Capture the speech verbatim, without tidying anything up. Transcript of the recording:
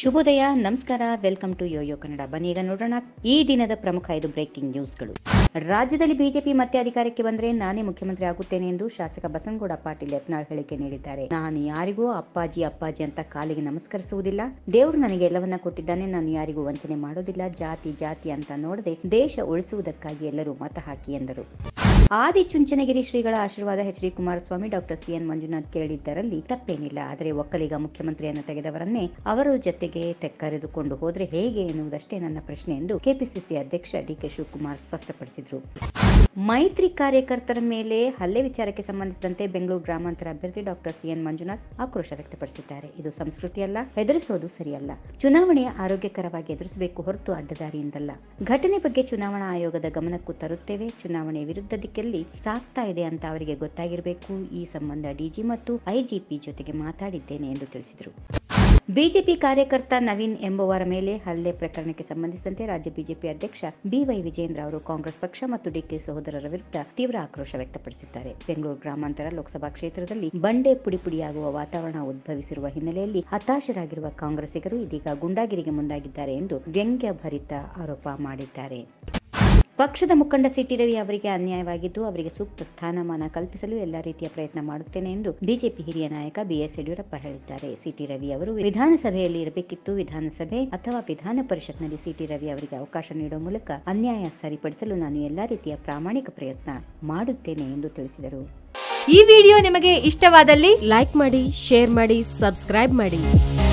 ಶುಭೋದಯ, ನಮಸ್ಕಾರ, welcome to Yoyo Kannada. ಬನ್ನಿ ಈಗ ನೋಡೋಣ ಈ ದಿನದ ಪ್ರಮುಖ ಐದು ಬ್ರೇಕಿಂಗ್ ನ್ಯೂಸ್ಗಳು. ರಾಜ್ಯದಲ್ಲಿ ಬಿಜೆಪಿ ಮತ್ತೆ ಅಧಿಕಾರಕ್ಕೆ ಬಂದ್ರೆ ನಾನೇ ಮುಖ್ಯಮಂತ್ರಿ ಆಗುತ್ತೇನೆ ಎಂದು ಶಾಸಕ ಬಸನಗೌಡ ಪಾಟೀಲ್ ಯತ್ನಾಳ್ ಹೇಳಿಕೆ ನೀಡಿದ್ದಾರೆ. ನಾನು ಯಾರಿಗೂ ಅಪ್ಪಾಜಿ ಅಪ್ಪಾಜಿ ಅಂತ ಕಾಲಿಗೆ ನಮಸ್ಕರಿಸುವುದಿಲ್ಲ. ದೇವರು ನನಗೆ ಎಲ್ಲವನ್ನ ಕೊಟ್ಟಿದ್ದಾನೆ. ನಾನು ಯಾರಿಗೂ ವಂಚನೆ ಮಾಡೋದಿಲ್ಲ. ಜಾತಿ ಜಾತಿ ಅಂತ ನೋಡದೆ ದೇಶ ಉಳಿಸುವುದಕ್ಕಾಗಿ ಎಲ್ಲರೂ ಮತ ಹಾಕಿ ಎಂದರು. ಆದಿಚುಂಚನಗಿರಿ ಶ್ರೀಗಳ ಆಶೀರ್ವಾದ H D Kumaraswamy, doctor C N Manjunath ಕೇಳಿದ್ದರಲ್ಲಿ ತಪ್ಪೇನಿಲ್ಲ. ಆದರೆ ಒಕ್ಕಲಿಗ ಮುಖ್ಯಮಂತ್ರಿಯನ್ನು ತೆಗೆದವರನ್ನೇ ಅವರ ಜೊತೆಗೆ ಕರೆದುಕೊಂಡು ಹೋದ್ರೆ ಹೇಗೆ ಎನ್ನುವುದಷ್ಟೇ ನನ್ನ ಪ್ರಶ್ನೆ ಎಂದು ಕೆಪಿಸಿಸಿ ಅಧ್ಯಕ್ಷ ಡಿ ಕೆ ಶಿವಕುಮಾರ್ ಸ್ಪಷ್ಟಪಡಿಸಿದರು. ಮೈತ್ರಿ ಕಾರ್ಯಕರ್ತರ ಮೇಲೆ ಹಲ್ಲೆ ವಿಚಾರಕ್ಕೆ ಸಂಬಂಧಿಸಿದಂತೆ ಬೆಂಗಳೂರು ಗ್ರಾಮಾಂತರ ಅಭ್ಯರ್ಥಿ ಡಾಕ್ಟರ್ ಸಿ ಎನ್ ಮಂಜುನಾಥ್ ಆಕ್ರೋಶ ವ್ಯಕ್ತಪಡಿಸಿದ್ದಾರೆ. ಇದು ಸಂಸ್ಕೃತಿಯಲ್ಲ, ಹೆದರಿಸೋದು ಸರಿಯಲ್ಲ. ಚುನಾವಣೆ ಆರೋಗ್ಯಕರವಾಗಿ ಎದುರಿಸಬೇಕು ಹೊರತು ಅಡ್ಡದಾರಿಯಿಂದಲ್ಲ. ಘಟನೆ ಬಗ್ಗೆ ಚುನಾವಣಾ ಆಯೋಗದ ಗಮನಕ್ಕೂ ತರುತ್ತೇವೆ. ಚುನಾವಣೆ ವಿರುದ್ಧ ದಿಕ್ಕಲ್ಲಿ ಸಾಗ್ತಾ ಇದೆ ಅಂತ ಅವರಿಗೆ ಗೊತ್ತಾಗಿರಬೇಕು. ಈ ಸಂಬಂಧ ಡಿಜಿ ಮತ್ತು ಐಜಿಪಿ ಜೊತೆಗೆ ಮಾತಾಡಿದ್ದೇನೆ ಎಂದು ತಿಳಿಸಿದರು. ಬಿಜೆಪಿ ಕಾರ್ಯಕರ್ತ ನವೀನ್ ಎಂಬುವರ ಮೇಲೆ ಹಲ್ಲೆ ಪ್ರಕರಣಕ್ಕೆ ಸಂಬಂಧಿಸಿದಂತೆ ರಾಜ್ಯ ಬಿಜೆಪಿ ಅಧ್ಯಕ್ಷ ಬಿವೈ ವಿಜೇಂದ್ರ ಅವರು ಕಾಂಗ್ರೆಸ್ ಪಕ್ಷ ಮತ್ತು ಡಿಕೆ ಸಹೋದರರ ವಿರುದ್ಧ ತೀವ್ರ ಆಕ್ರೋಶ ವ್ಯಕ್ತಪಡಿಸಿದ್ದಾರೆ. ಬೆಂಗಳೂರು ಗ್ರಾಮಾಂತರ ಲೋಕಸಭಾ ಕ್ಷೇತ್ರದಲ್ಲಿ ಬಂಡೆ ಪುಡಿಪುಡಿಯಾಗುವ ವಾತಾವರಣ ಉದ್ಭವಿಸಿರುವ ಹಿನ್ನೆಲೆಯಲ್ಲಿ ಹತಾಶರಾಗಿರುವ ಕಾಂಗ್ರೆಸ್ಸಿಗರು ಇದೀಗ ಗುಂಡಾಗಿರಿಗೆ ಮುಂದಾಗಿದ್ದಾರೆ ಎಂದು ವ್ಯಂಗ್ಯಭರಿತ ಆರೋಪ ಮಾಡಿದ್ದಾರೆ. ಪಕ್ಷದ ಮುಖಂಡ ಸಿಟಿ ರವಿ ಅವರಿಗೆ ಅನ್ಯಾಯವಾಗಿದ್ದು ಅವರಿಗೆ ಸೂಕ್ತ ಸ್ಥಾನಮಾನ ಕಲ್ಪಿಸಲು ಎಲ್ಲಾ ರೀತಿಯ ಪ್ರಯತ್ನ ಮಾಡುತ್ತೇನೆ ಎಂದು ಬಿಜೆಪಿ ಹಿರಿಯ ನಾಯಕ ಬಿಎಸ್ ಯಡಿಯೂರಪ್ಪ ಹೇಳಿದ್ದಾರೆ. ಸಿಟಿ ರವಿ ಅವರು ವಿಧಾನಸಭೆಯಲ್ಲಿ ಇರಬೇಕಿತ್ತು. ವಿಧಾನಸಭೆ ಅಥವಾ ವಿಧಾನ ಪರಿಷತ್ನಲ್ಲಿ ಸಿಟಿ ರವಿ ಅವರಿಗೆ ಅವಕಾಶ ನೀಡುವ ಮೂಲಕ ಅನ್ಯಾಯ ಸರಿಪಡಿಸಲು ನಾನು ಎಲ್ಲಾ ರೀತಿಯ ಪ್ರಾಮಾಣಿಕ ಪ್ರಯತ್ನ ಮಾಡುತ್ತೇನೆ ಎಂದು ತಿಳಿಸಿದರು. ಈ ವಿಡಿಯೋ ನಿಮಗೆ ಇಷ್ಟವಾದಲ್ಲಿ ಲೈಕ್ ಮಾಡಿ, ಶೇರ್ ಮಾಡಿ, ಸಬ್ಸ್ಕ್ರೈಬ್ ಮಾಡಿ.